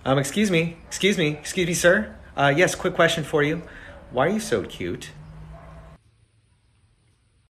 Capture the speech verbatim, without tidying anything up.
Um, excuse me, excuse me, excuse me, sir. Uh, yes, quick question for you. Why are you so cute?